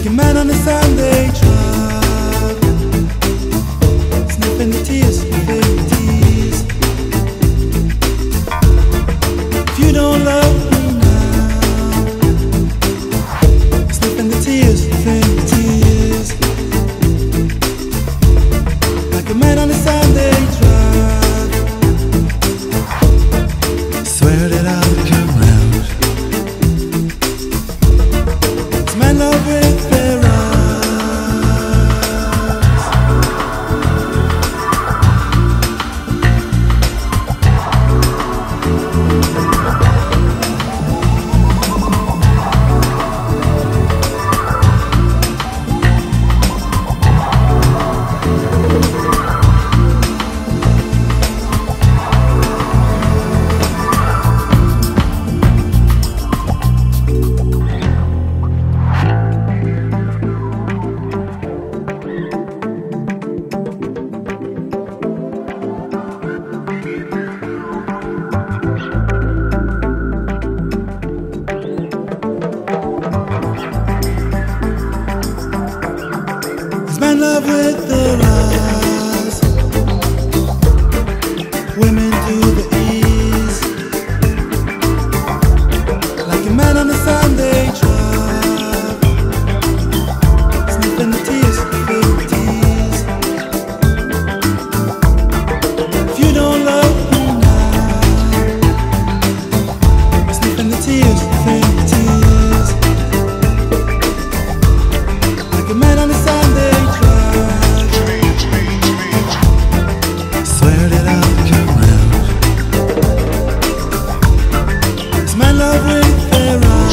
a man on a Sunday truck, sniffing the tears, feeling the tears. If you don't love me now, sniffing the tears, feeling the tears. Like a man on a Sunday truck, swear that I'll come out. It's my love with their eyes. Man love with their eyes, women do the ease. Like a man on a Sunday truck, sniffing the tears, feeling the tears. If you don't love me now, sniffing the tears, feeling the tears. Like a man on a Sunday truck. Love with their eyes.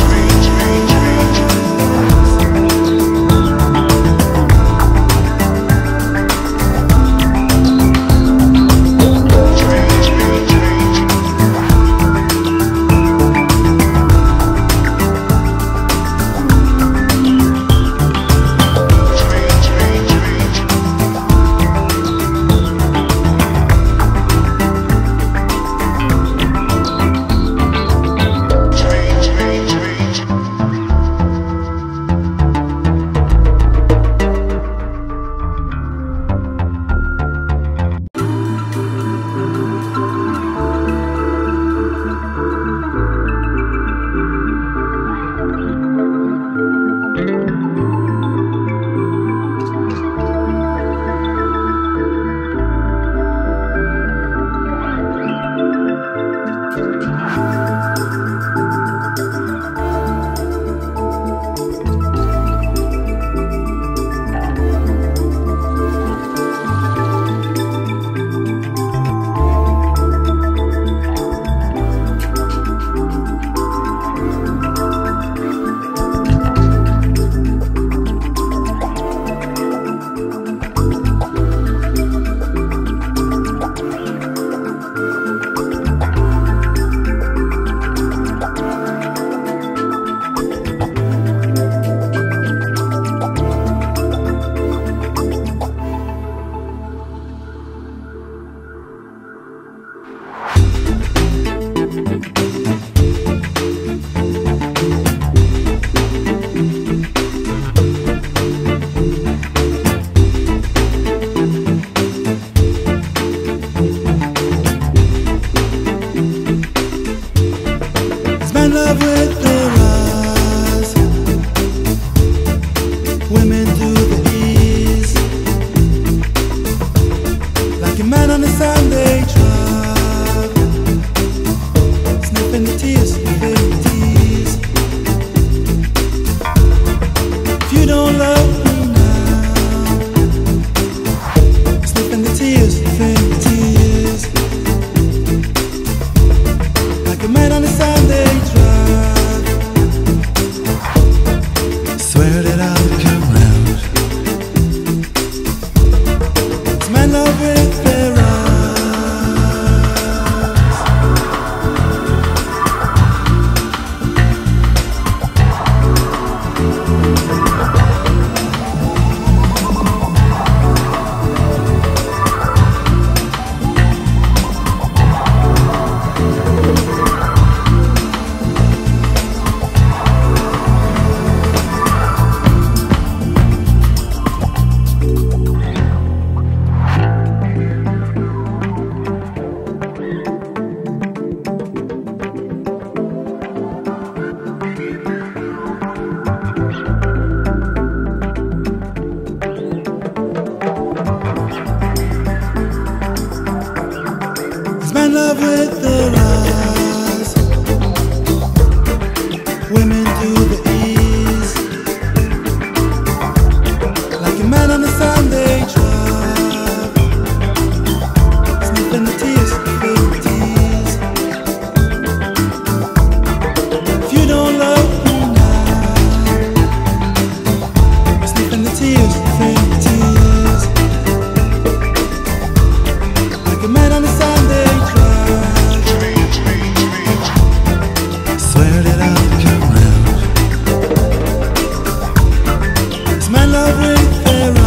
Love with their eyes, women do the ease. Like a man on a Sunday truck, sniffing the tears, feeling the tears. If you don't love me now, sniffing the tears, feeling the tears. Like a man on a Sunday truck. Swear that I'll come out. It's my love with their eyes. with their eyes. Women do the ease, like a man on a Sunday drive, sniffing the tears, feeling the tears. If you don't love me now, sniffing the tears, feeling the tears. Like a man on a Sunday drive, swear that I'll come round. Is my love with their eyes?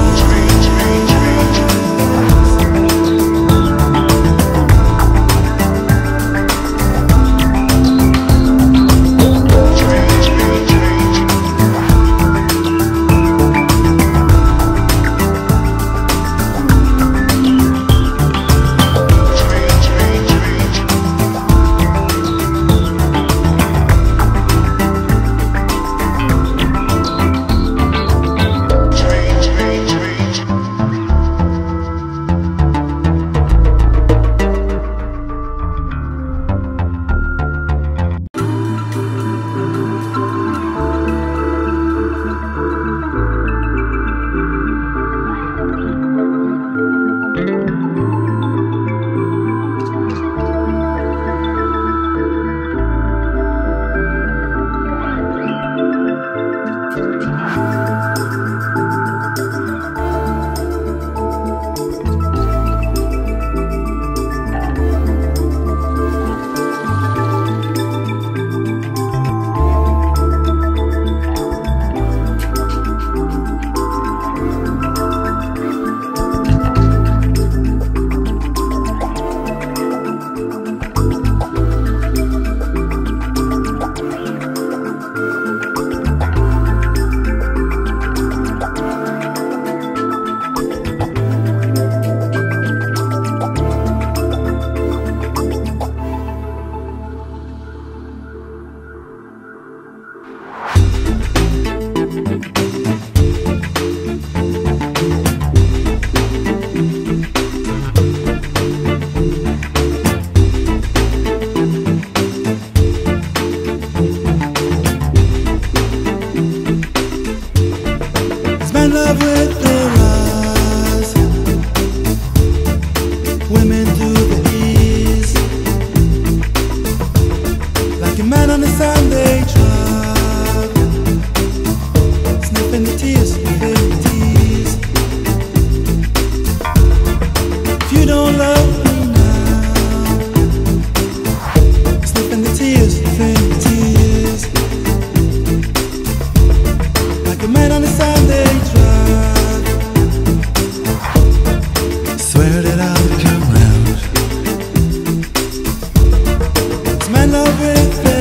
In love with their eyes, women do the ease, like a man on a Sunday drive, sniffing the tears, feeling the tears. If you don't love me now, sniffing the tears, feeling the tears. Like a man on a Sunday drive, swear that I'll come round. It's my love with